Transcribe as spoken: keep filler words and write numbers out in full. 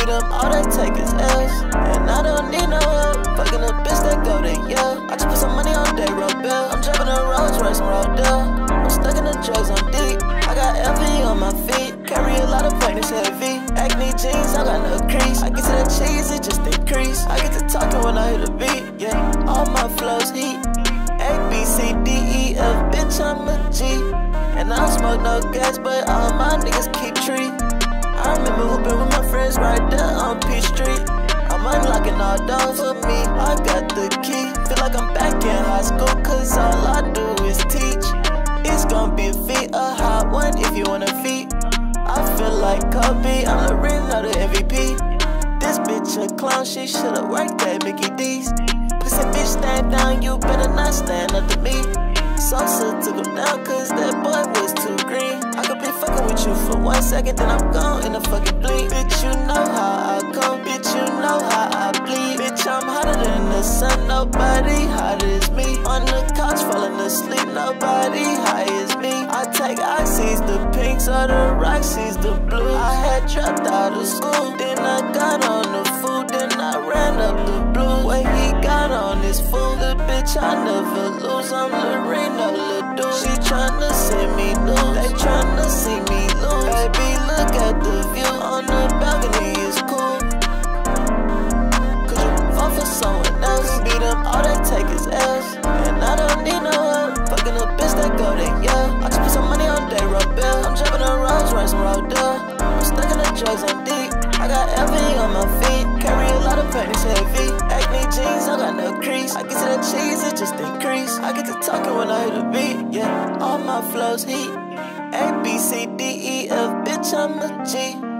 beat them, all they take is L's. And I don't need no help, fucking a bitch that go to Yale. I just put some money on day road bill. I'm driving a Rolls Royce and Rodale. I'm stuck in the drugs, I'm deep. I got L V on my feet, carry a lot of pain, it's heavy. Acne jeans, I got no crease. I get to the cheese, it just increase. I get to talking when I hit a beat, yeah. All my flows heat. A, B, C, D, E, F, bitch, I'm a G. And I don't smoke no gas, but all my niggas keep tree. I remember hooping with my friends right there on P Street. I'm unlocking all doors for me, I got the key. Feel like I'm back in high school, cause all I do is teach. It's gonna be a feat, a hot one if you wanna feat. I feel like Kobe, I'm the ring of the M V P. This bitch a clown, she should've worked at Mickey D's. Pussy bitch stand down, you better not stand up to me. Sosa took him down cause that boy was too green. I could be fucking with you for one second, then I'm gone in a fucking blink. Bitch, you know how I come, bitch, you know how I bleed. Bitch, I'm hotter than the sun, nobody hotter as me. On the couch falling asleep, nobody high as me. I take oxys, the pinks or the Roxy's, the blues. I had dropped out of school, then I got on the food, then I ran up the blues. What he got on this fool, the bitch I never lose. I'm Lorena Ledoux, she tryna see me lose. They tryna see me lose. Baby, look at the view on the balcony, it's cool. Could you fall for someone else? Beat them, all they take is L's. And I don't need no help, fucking a bitch that go to Yale. I just put some money on day road bill. I'm driving a Rolls Royce and Rodale. I'm stuck in the drugs, I'm deep. I got L V on my feet, carry a lot of pain, it's heavy. Acne jeans, I got no crease. I get to the cheese, it just increase. I get to talking when I hit a beat, yeah. All my flows heat. A, B, C, D, E, F, bitch, I'm a G.